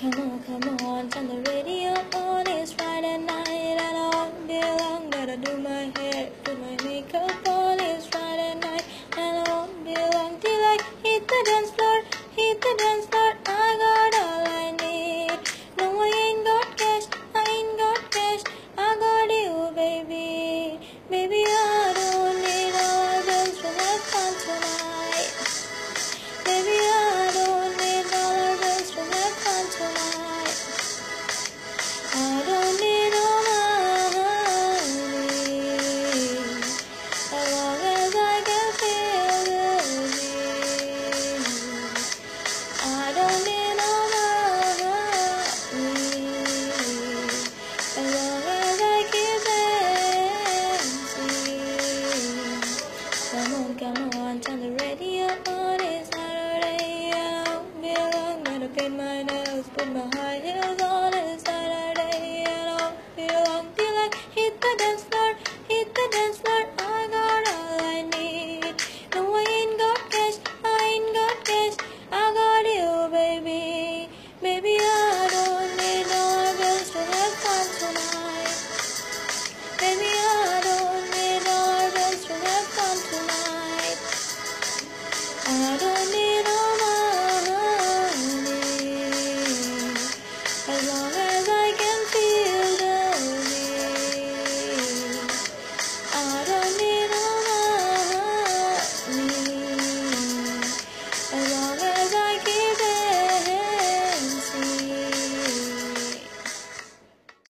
come on, turn the radio on. It's Friday night and all day long. Gotta do my hair, put my makeup on. It's Friday night and all day long. Till I hit the dance floor, hit the dance floor. I got all I need. No, I ain't got cash, I ain't got cash. I got you, baby. Baby, I don't need all this to have fun tonight. Baby, I don't need all of this to have fun tonight. I don't need no money, as long as I can feel good. I don't need no money, as long as I keep dancing. Come on, turn the radio on. It's Saturday, I don't belong. Gotta paint my nails, put my high heels